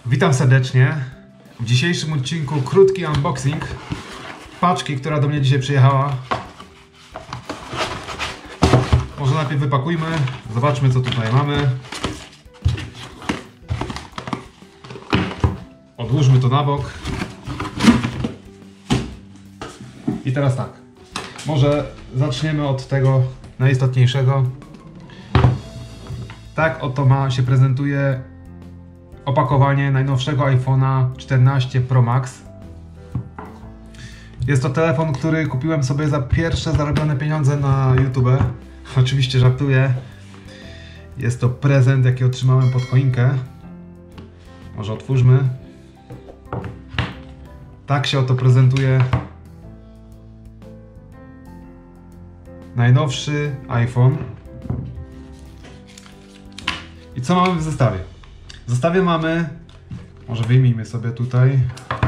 Witam serdecznie. W dzisiejszym odcinku krótki unboxing paczki, która do mnie dzisiaj przyjechała. Może najpierw wypakujmy, zobaczmy co tutaj mamy. Odłóżmy to na bok. I teraz tak, może zaczniemy od tego najistotniejszego. Tak oto się prezentuje opakowanie najnowszego iPhone'a 14 Pro Max. Jest to telefon, który kupiłem sobie za pierwsze zarobione pieniądze na YouTube. Oczywiście żartuję. Jest to prezent, jaki otrzymałem pod choinkę. Może otwórzmy. Tak się oto prezentuje najnowszy iPhone. I co mamy w zestawie? W zestawie mamy, może wyjmijmy sobie tutaj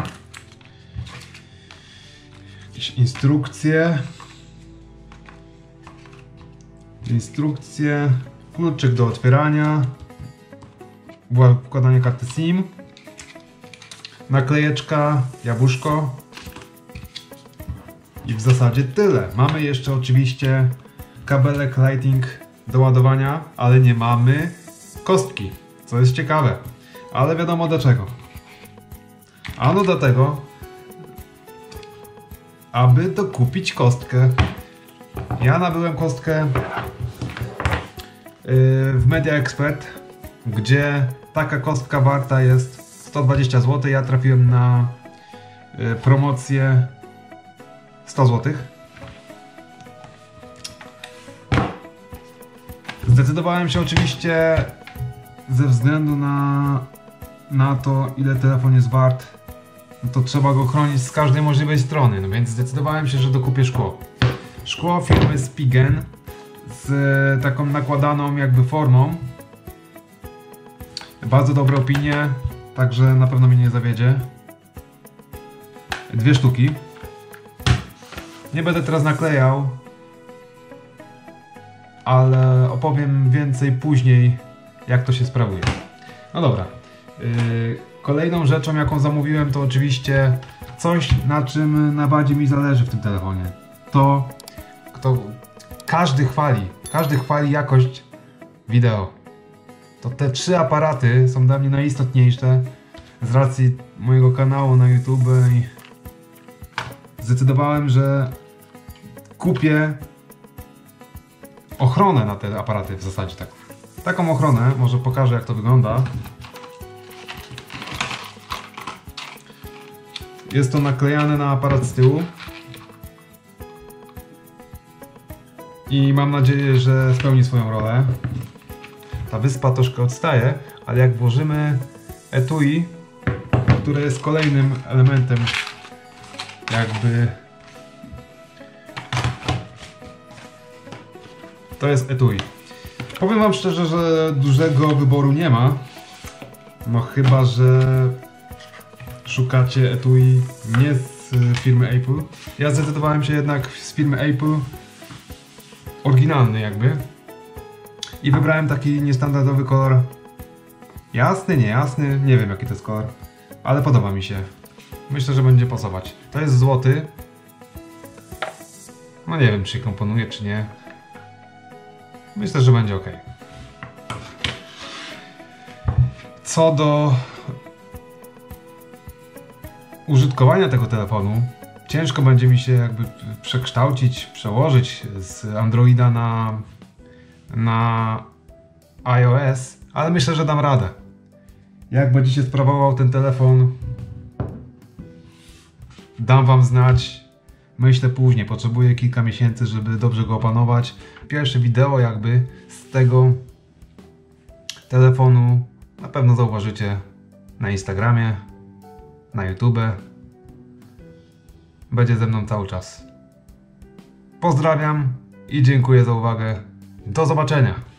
jakieś instrukcje, kluczyk do otwierania, wkładanie karty SIM, naklejeczka, jabłuszko i w zasadzie tyle. Mamy jeszcze oczywiście kabelek Lightning do ładowania, ale nie mamy kostki, co jest ciekawe, ale wiadomo dlaczego. Ano dlatego, aby dokupić kostkę. Ja nabyłem kostkę w Media Expert, gdzie taka kostka warta jest 120 zł. Ja trafiłem na promocję 100 zł. Zdecydowałem się oczywiście ze względu na to, ile telefon jest wart, to trzeba go chronić z każdej możliwej strony, no więc zdecydowałem się, że dokupię szkło. Szkło firmy Spigen z taką nakładaną jakby formą. Bardzo dobre opinie, także na pewno mnie nie zawiedzie. 2 sztuki. Nie będę teraz naklejał, ale opowiem więcej później, jak to się sprawuje. No dobra. Kolejną rzeczą, jaką zamówiłem, to oczywiście coś, na czym najbardziej mi zależy w tym telefonie. To każdy chwali jakość wideo. To te 3 aparaty są dla mnie najistotniejsze z racji mojego kanału na YouTube i zdecydowałem, że kupię ochronę na te aparaty w zasadzie tak. Taką ochronę, może pokażę jak to wygląda. Jest to naklejane na aparat z tyłu. I mam nadzieję, że spełni swoją rolę. Ta wyspa troszkę odstaje, ale jak włożymy etui, które jest kolejnym elementem jakby... To jest etui. Powiem wam szczerze, że dużego wyboru nie ma. No chyba, że szukacie etui nie z firmy Apple. Ja zdecydowałem się jednak z firmy Apple. Oryginalny jakby. I wybrałem taki niestandardowy kolor. Jasny, niejasny, nie wiem jaki to jest kolor. Ale podoba mi się. Myślę, że będzie pasować. To jest złoty. No nie wiem, czy się komponuje, czy nie. Myślę, że będzie ok. Co do użytkowania tego telefonu, ciężko będzie mi się jakby przełożyć z Androida na iOS, ale myślę, że dam radę. Jak będzie się sprawował ten telefon, dam wam znać. Myślę później, potrzebuję kilka miesięcy, żeby dobrze go opanować. Pierwsze wideo jakby z tego telefonu na pewno zauważycie na Instagramie, na YouTube. Będzie ze mną cały czas. Pozdrawiam i dziękuję za uwagę. Do zobaczenia!